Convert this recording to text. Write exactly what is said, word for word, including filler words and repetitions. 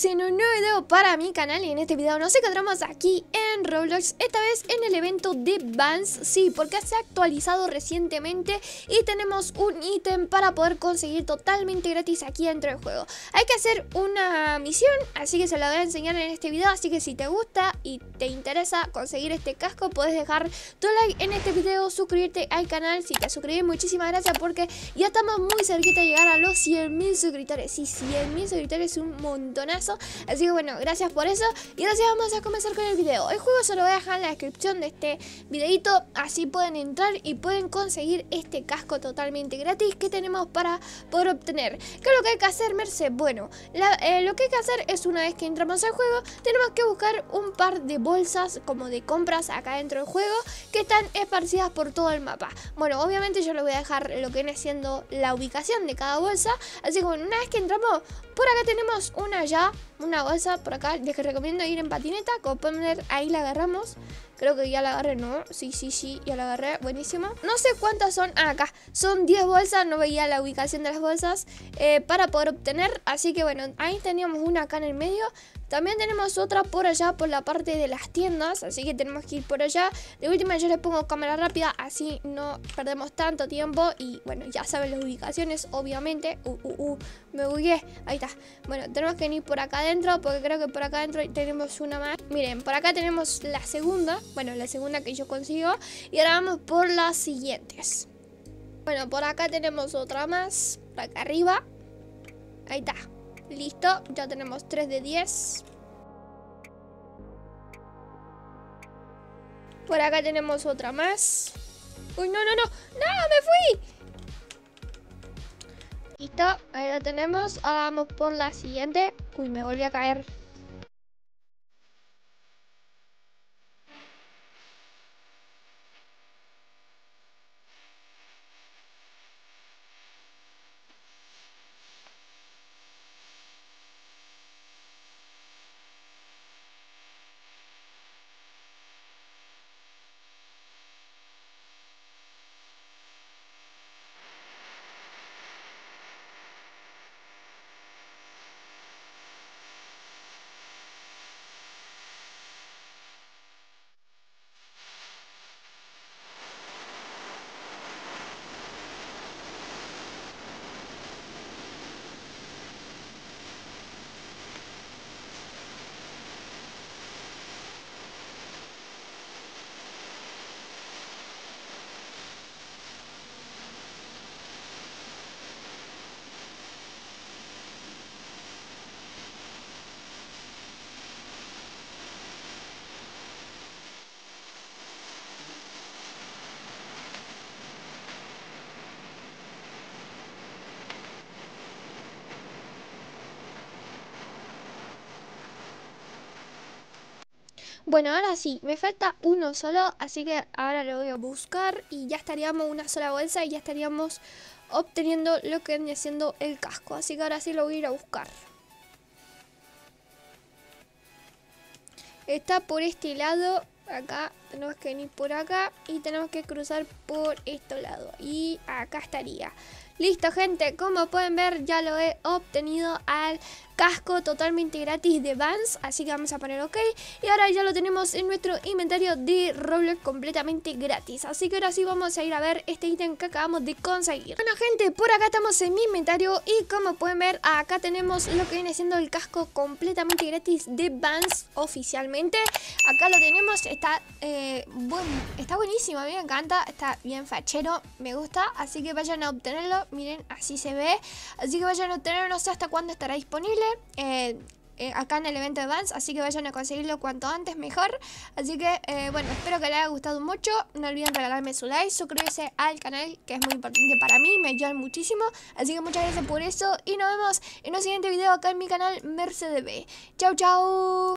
chicos, en un nuevo video para mi canal. Y en este video nos encontramos aquí en Roblox, esta vez en el evento de Vans. Sí, porque se ha actualizado recientemente y tenemos un ítem para poder conseguir totalmente gratis aquí dentro del juego. Hay que hacer una misión, así que se la voy a enseñar en este video. Así que si te gusta y te interesa conseguir este casco, puedes dejar tu like en este video, suscribirte al canal. Si te suscribes, muchísimas gracias, porque ya estamos muy cerquita de llegar a los cien mil suscriptores. Sí, cien mil suscriptores es un montonazo. Así que bueno, gracias por eso. Y ahora sí vamos a comenzar con el video. El juego se lo voy a dejar en la descripción de este videito, así pueden entrar y pueden conseguir este casco totalmente gratis que tenemos para poder obtener. ¿Qué es lo que hay que hacer, Merce? Bueno, la, eh, lo que hay que hacer es, una vez que entramos al juego, tenemos que buscar un par de bolsas como de compras acá dentro del juego, que están esparcidas por todo el mapa. Bueno, obviamente yo les voy a dejar lo que viene siendo la ubicación de cada bolsa. Así que bueno, una vez que entramos, por acá tenemos una ya, una bolsa por acá. Les recomiendo ir en patineta, como pueden ver, ahí la agarramos. Creo que ya la agarré, ¿no? Sí, sí, sí, ya la agarré, buenísimo. No sé cuántas son, ah, acá, son diez bolsas, no veía la ubicación de las bolsas eh, para poder obtener. Así que bueno, ahí teníamos una acá en el medio. También tenemos otra por allá, por la parte de las tiendas, así que tenemos que ir por allá. De última yo les pongo cámara rápida, así no perdemos tanto tiempo. Y bueno, ya saben las ubicaciones, obviamente. Uh, uh, uh, me bugué, ahí está. Bueno, tenemos que ir por acá adentro, porque creo que por acá adentro tenemos una más. Miren, por acá tenemos la segunda, bueno, la segunda que yo consigo. Y ahora vamos por las siguientes. Bueno, por acá tenemos otra más, por acá arriba. Ahí está. Listo, ya tenemos tres de diez. Por acá tenemos otra más. Uy, no, no, no, no, me fui. Listo, ahí la tenemos. Ahora vamos por la siguiente. Uy, me volví a caer. Bueno, ahora sí, me falta uno solo, así que ahora lo voy a buscar y ya estaríamos una sola bolsa y ya estaríamos obteniendo lo que viene siendo el casco. Así que ahora sí lo voy a ir a buscar. Está por este lado, acá tenemos que venir por acá y tenemos que cruzar por este lado. Y acá estaría. Listo, gente, como pueden ver ya lo he obtenido al casco totalmente gratis de Vans. Así que vamos a poner ok. Y ahora ya lo tenemos en nuestro inventario de Roblox completamente gratis. Así que ahora sí vamos a ir a ver este ítem que acabamos de conseguir. Bueno, gente, por acá estamos en mi inventario. Y como pueden ver, acá tenemos lo que viene siendo el casco completamente gratis de Vans oficialmente. Acá lo tenemos, está, eh, bueno, está buenísimo, a mí me encanta. Está bien fachero, me gusta. Así que vayan a obtenerlo. Miren, así se ve. Así que vayan a obtenerlo, no sé hasta cuándo estará disponible. Eh, eh, acá en el evento de Vans, así que vayan a conseguirlo cuanto antes mejor. Así que eh, bueno, espero que les haya gustado mucho. No olviden regalarme su like, suscribirse al canal, que es muy importante para mí, me ayudan muchísimo. Así que muchas gracias por eso y nos vemos en un siguiente video acá en mi canal Merce D B. Chau chau.